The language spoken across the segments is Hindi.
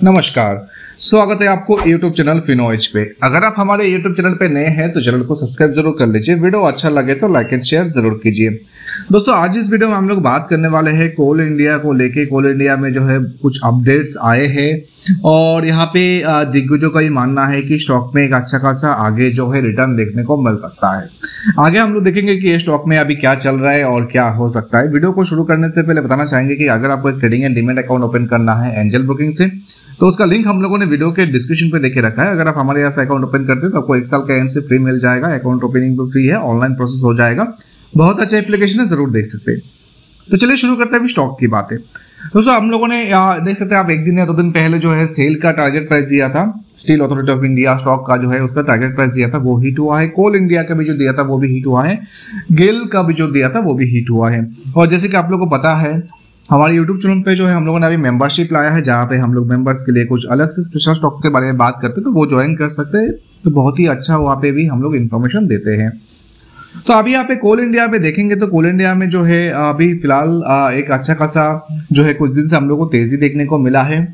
नमस्कार, स्वागत है आपको YouTube चैनल फिनोएज पे। अगर आप हमारे YouTube चैनल पे नए हैं तो चैनल को सब्सक्राइब जरूर कर लीजिए। वीडियो अच्छा लगे तो लाइक एंड शेयर जरूर कीजिए। दोस्तों, आज इस वीडियो में हम लोग बात करने वाले हैं कोल इंडिया को लेके। कोल इंडिया में जो है कुछ अपडेट्स आए हैं और यहाँ पे दिग्गजों का ये मानना है कि स्टॉक में एक अच्छा खासा आगे जो है रिटर्न देखने को मिल सकता है। आगे हम लोग देखेंगे कि ये स्टॉक में अभी क्या चल रहा है और क्या हो सकता है। वीडियो को शुरू करने से पहले बताना चाहेंगे कि अगर आपको एक trading and demat account open करना है एंजल ब्रोकिंग से, तो उसका लिंक हम लोगों ने वीडियो के डिस्क्रिप्शन पे देके रखा है। अगर आप हमारे यहाँ से अकाउंट ओपन करते हैं तो आपको 1 साल का एमसी फ्री मिल जाएगा। अकाउंट ओपनिंग भी फ्री है, ऑनलाइन प्रोसेस हो जाएगा। बहुत अच्छा एप्लीकेशन है, जरूर देख सकते हैं। तो चलिए शुरू करते हैं स्टॉक की बातें। दोस्तों, हम लोगों ने देख सकते हैं आप 1 दिन या 2 दिन पहले जो है सेल का टारगेट प्राइस दिया था। Steel Authority of India stock का जो है उसका टारगेट प्राइस दिया था, वो हिट हुआ है। कोल इंडिया का भी जो दिया था वो भी हिट हुआ है। गेल का भी जो दिया था वो भी हिट हुआ है। और जैसे कि आप लोगों को पता है, हमारे YouTube चैनल पे जो है हम लोगों ने अभी मेंबरशिप लाया है, जहाँ पे हम लोग मेंबर्स के लिए कुछ अलग से स्पेशल स्टॉक के बारे में बात करते हैं, तो वो ज्वाइन कर सकते हैं। तो बहुत ही अच्छा वहाँ पे भी हम लोग इन्फॉर्मेशन देते हैं। तो अभी यहाँ पे कोल इंडिया पे देखेंगे तो कोल इंडिया में जो है अभी फिलहाल एक अच्छा खासा जो है कुछ दिन से हम लोग को तेजी देखने को मिला है।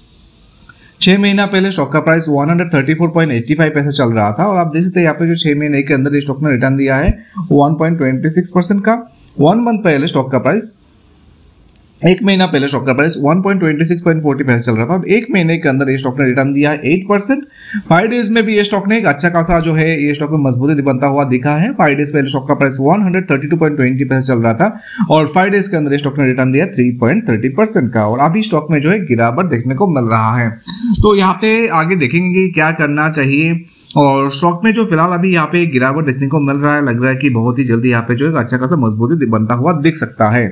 6 महीना पहले स्टॉक का प्राइस 134.85 पैसे चल रहा था और आप देख सकते हैं यहाँ पे जो 6 महीने के अंदर स्टॉक ने रिटर्न दिया है 1.26% का। 1 मंथ पहले स्टॉक का प्राइस 1 महीना पहले स्टॉक का प्राइस 1.26.40 पैसे चल रहा था। अब 1 महीने के अंदर ये स्टॉक ने रिटर्न दिया है 8%। 5 डेज में भी ये स्टॉक ने एक अच्छा खासा जो है ये स्टॉक में मजबूती बनता हुआ दिखा है। 5 डेज पहले स्टॉक का प्राइस 132.20 पैसे चल रहा था और 5 डेज के अंदर ये स्टॉक ने रिटर्न दिया 3.30% का। और अभी स्टॉक में जो है गिरावट देखने को मिल रहा है। तो यहाँ पे आगे देखेंगे कि क्या करना चाहिए। और स्टॉक में जो फिलहाल अभी यहाँ पे गिरावट देखने को मिल रहा है, लग रहा है कि बहुत ही जल्दी यहाँ पे जो है अच्छा खासा मजबूती बनता हुआ दिख सकता है।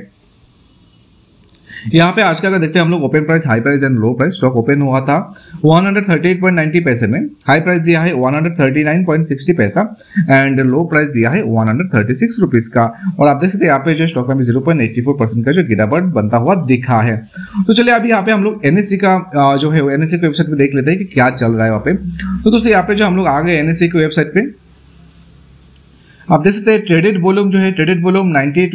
यहाँ पे आज का अगर देखते हैं हम लोग open price, high price and low price. Stock open हुआ था 138.90 पैसे में, हाई प्राइस दिया है 139.60 पैसा एंड लो प्राइस दिया है 136 रुपीज का। और आप देख सकते हैं यहाँ पे जो स्टॉक में 0.84% का जो गिरावट बनता हुआ दिखा है। तो चलिए अभी यहाँ पे हम लोग एनएससी का जो है एनएससी की वेबसाइट पे देख लेते हैं कि क्या चल रहा है वहाँ पे। तो दोस्तों, यहाँ पे जो हम लोग आ गए एनएससी की वेबसाइट पे, आप देख सकते हैं ट्रेडेड वॉल्यूम जो है, ट्रेडेड वॉल्यूम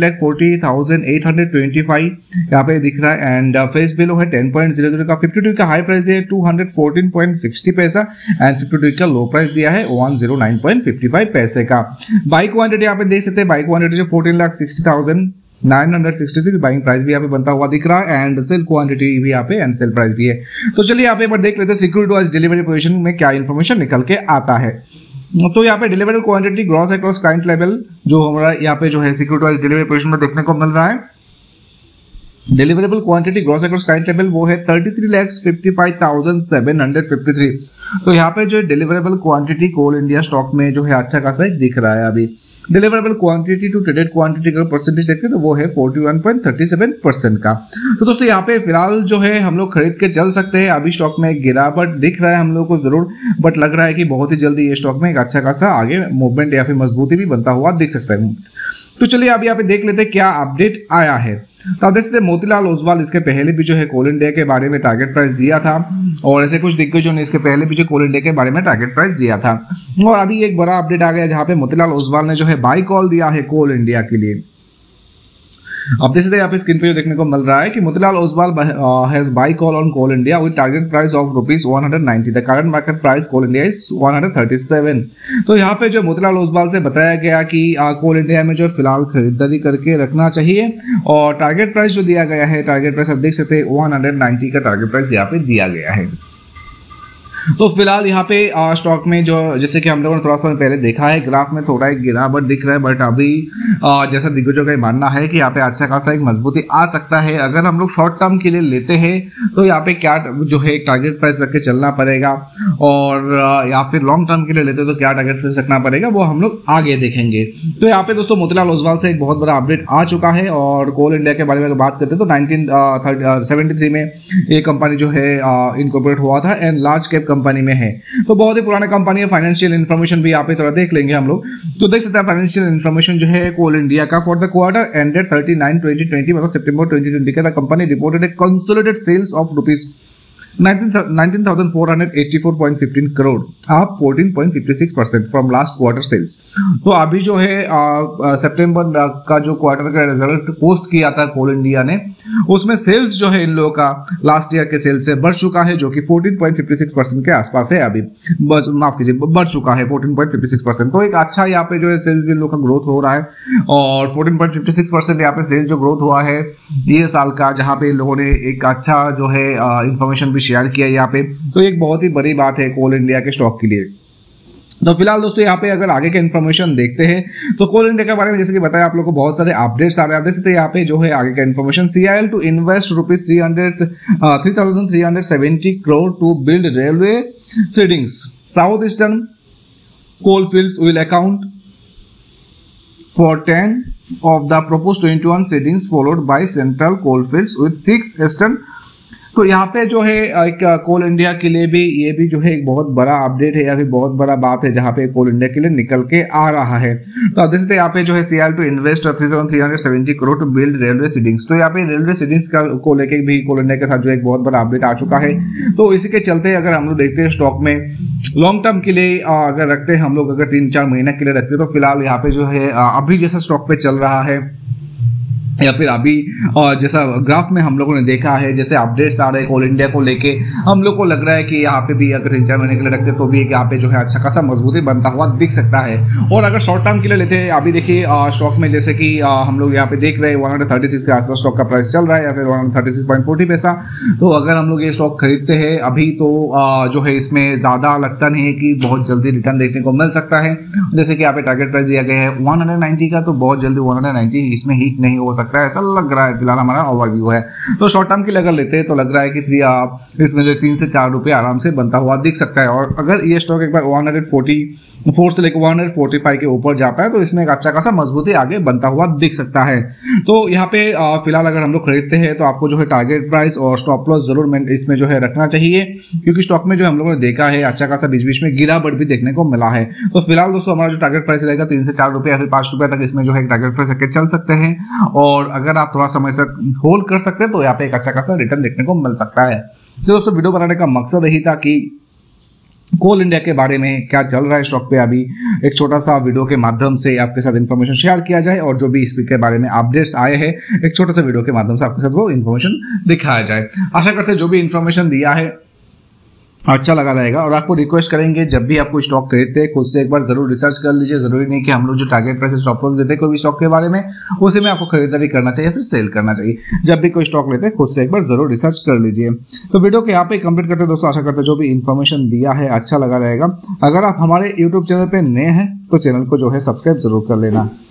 98,40,825 यहाँ पे दिख रहा है एंड फेस वैल्यू है 10.00 का। 52 का हाई प्राइस है 214.60 पैसा एंड 52 का लो प्राइस दिया है 109.55 पैसे का। बाई क्वांटिटी यहाँ पे देख सकते हैं, बाई क्वांटिटी जो 14,60,966 बाइंग प्राइस भी यहाँ पे बनता हुआ दिख रहा है एंड सेल क्वांटिटी भी यहाँ पे एंड सेल प्राइस भी है। तो चलिए यहाँ पे एक बार देख लेते हैं सिक्योरिटी वाइज डिलीवरी पोजीशन में क्या इन्फॉर्मेशन निकल के आता है। तो यहाँ पे deliverable quantity gross across client level जो हमारा यहाँ पे जो है सिक्योरिटी वाइज डिलीवरी पोजीशन में देखने को मिल रहा है। Deliverable quantity gross across client level वो है 33,55,753। तो यहाँ पे जो deliverable quantity Coal India stock में जो है अच्छा खासा दिख रहा है। अभी deliverable quantity to traded quantity का परसेंटेज देखते तो वो है 41.37% का। तो दोस्तों, यहाँ पे फिलहाल जो है हम लोग खरीद के चल सकते हैं। अभी स्टॉक में गिरावट दिख रहा है हम लोग को जरूर, बट लग रहा है कि बहुत ही जल्दी ये स्टॉक में एक अच्छा खासा आगे मूवमेंट या फिर मजबूती भी बनता हुआ दिख सकता है। तो चलिए अभी यहाँ पे देख लेते हैं क्या अपडेट आया है। तो आप देख सकते हैं मोतीलाल ओसवाल इसके पहले भी जो है कोल इंडिया के बारे में टारगेट प्राइस दिया था और ऐसे कुछ दिग्गजों ने इसके पहले भी जो कोल इंडिया के बारे में टारगेट प्राइस दिया था। और अभी एक बड़ा अपडेट आ गया जहां पे मोतीलाल ओसवाल ने जो है बाई कॉल दिया है कोल इंडिया के लिए। आप देख सकते हैं यहाँ पे स्क्रीन पे जो देखने को मिल रहा है कि Motilal Oswal has buy call on Coal India with target price of ₹190। The current market price Coal India is 137। तो यहाँ पे जो मोतीलाल ओसवाल से बताया गया कि कोल इंडिया में जो फिलहाल खरीदारी करके रखना चाहिए और टारगेट प्राइस जो दिया गया है, टारगेट प्राइस आप देख सकते हैं 190 का टारगेट प्राइस यहाँ पे दिया गया है। तो फिलहाल यहाँ पे स्टॉक में जो जैसे कि हम लोगों ने थोड़ा सा पहले देखा है, ग्राफ में थोड़ा एक गिरावट दिख रहा है, बट अभी जैसा दिग्गजों का मानना है कि यहाँ पे अच्छा खासा एक मजबूती आ सकता है। अगर हम लोग शॉर्ट टर्म के लिए लेते हैं तो यहाँ पे क्या जो है टारगेट प्राइस रख के चलना पड़ेगा और या फिर लॉन्ग टर्म के लिए लेते हैं तो क्या टारगेट प्राइस रखना पड़ेगा वो हम लोग आगे देखेंगे। तो यहाँ पे दोस्तों मोतीलाल ओसवाल से एक बहुत बड़ा अपडेट आ चुका है। और कोल इंडिया के बारे में बात करते हैं तो 1973 में ये कंपनी जो है इनकॉर्पोरेट हुआ था एंड लार्ज कैप कंपनी में है। तो बहुत ही पुराना कंपनी है। फाइनेंशियल इन्फॉर्मेशन भी यहाँ पे थोड़ा देख लेंगे हम लोग। तो देख सकते हैं फाइनेंशियल इन्फॉर्मेशन जो है कोल इंडिया का फॉर द क्वार्टर एंडेड 39/2020 मतलब सितंबर 2020 का company reported a consolidated sales of 19,484.15 crore, up 14.56% from last quarter sales. तो अभी जो है सितंबर का जो क्वार्टर का रिजल्ट पोस्ट किया था कोल इंडिया ने, उसमें सेल्स जो है इन लोगों का लास्ट ईयर के सेल्स से बढ़ चुका है, जो कि 14.56% के आसपास है। अभी माफ कीजिए, बढ़ चुका है 14.56%। तो एक अच्छा यहाँ पे जो है सेल्स भी इन लोगों का ग्रोथ हो रहा है, और 14.56% यहाँ पे सेल्स जो ग्रोथ हुआ है ये साल का, जहाँ पे लोगों ने एक अच्छा जो है इंफॉर्मेशन भी शेयर किया यहाँ पे। तो एक बहुत ही बड़ी बात है कोल इंडिया के स्टॉक के लिए। तो फिलहाल दोस्तों यहाँ पे अगर आगे के इन्फॉर्मेशन देखते हैं तो कोल इंडिया के बारे में जैसे कि बताया आप लोगों को बहुत सारे अपडेट्स आ रहे हैं। तो यहाँ पे जो है आगे का information, CIL to invest ₹370 crore to build railway sidings, South Eastern Coalfields will account for 10 of the proposed 21 seedings followed by central coalfields with 6 eastern। तो यहाँ पे जो है एक कोल इंडिया के लिए भी ये भी जो है एक बहुत बड़ा अपडेट है या फिर बहुत बड़ा बात है, जहाँ पे कोल इंडिया के लिए निकल के आ रहा है। तो अब जैसे यहाँ पे जो है CIL to invest 3,370 crore to build railway sidings. तो यहाँ पे रेलवे सीडिंग्स को लेके भी कोल इंडिया के साथ जो एक बहुत बड़ा अपडेट आ चुका है। तो इसी के चलते अगर हम लोग देखते हैं स्टॉक में लॉन्ग टर्म के लिए अगर रखते हैं हम लोग, अगर 3-4 महीने के लिए रखते हैं, तो फिलहाल यहाँ पे जो है अभी जैसा स्टॉक पे चल रहा है या फिर अभी जैसा ग्राफ में हम लोगों ने देखा है, जैसे अपडेट्स आ रहे हैं कोल इंडिया को लेके, हम लोग को लग रहा है कि यहाँ पे भी अगर 3-4 महीने के लिए रखते तो भी यहाँ पे जो है अच्छा खासा मजबूती बनता हुआ दिख सकता है। और अगर शॉर्ट टर्म के लिए लेते हैं, अभी देखिए स्टॉक में जैसे कि हम लोग यहाँ पे देख रहे हैं 136 के आसपास स्टॉक का प्राइस चल रहा है, या फिर 136.40 पैसा। तो अगर हम लोग ये स्टॉक खरीदते हैं अभी तो जो है इसमें ज्यादा लगता नहीं है कि बहुत जल्दी रिटर्न देखने को मिल सकता है। जैसे कि यहाँ पे टारगेट प्राइस दिया गया है 190 का, तो बहुत जल्दी 190 इसमें हिट नहीं हो सकता है, ऐसा लग रहा है। फिलहाल हमारा ओवरव्यू है। तो शॉर्ट टर्म के लिए अगर लेते हैं तो लग रहा है कि इसमें जो 3 से 4 रुपए आराम से बनता हुआ दिख सकता है। और अगर ये स्टॉक एक बार 144 से लेकर 145 के ऊपर जाता है तो इसमें एक अच्छा खासा मजबूती आगे बनता हुआ दिख सकता है। तो यहाँ पे फिलहाल अगर हम लोग खरीदते हैं तो आपको जो है टारगेट प्राइस और स्टॉप लॉस जरूर इसमें जो है रखना चाहिए, क्योंकि स्टॉक में जो हम लोगों ने देखा है अच्छा खासा बीच बीच में गिरावट भी देखने को मिला है। तो फिलहाल दोस्तों हमारा जो टारगेट प्राइस रहेगा 3 से 4 रुपए या फिर 5 रुपए तक इसमें जो है टारगेट प्राइस रख के चल सकते हैं। और अगर आप थोड़ा समय से होल्ड कर सकते हैं तो यहाँ पे एक अच्छा खासा रिटर्न देखने को मिल सकता है। तो दोस्तों वीडियो बनाने का मकसद यही था कि कोल इंडिया के बारे में क्या चल रहा है स्टॉक पे, अभी एक छोटा सा वीडियो के माध्यम से आपके साथ इन्फॉर्मेशन शेयर किया जाए, और जो भी इस के बारे में अपडेट्स आए हैं एक छोटे से वीडियो के माध्यम से आपके साथ वो इन्फॉर्मेशन दिखाया जाए। आशा करते हैं जो भी इन्फॉर्मेशन दिया है अच्छा लगा रहेगा। और आपको रिक्वेस्ट करेंगे जब भी आपको स्टॉक खरीदते हैं खुद से एक बार जरूर रिसर्च कर लीजिए। जरूरी नहीं कि हम लोग जो टारगेट प्राइस स्टॉप लॉस देते हैं कोई भी स्टॉक के बारे में, उसी में आपको खरीदारी करना चाहिए फिर सेल करना चाहिए। जब भी कोई स्टॉक लेते हैं खुद से एक बार जरूर रिसर्च कर लीजिए। तो वीडियो को यहाँ पे कंप्लीट करते हैं दोस्तों। आशा करते हैं जो भी इन्फॉर्मेशन दिया है अच्छा लगा रहेगा। अगर आप हमारे यूट्यूब चैनल पे नए हैं तो चैनल को जो है सब्सक्राइब जरूर कर लेना।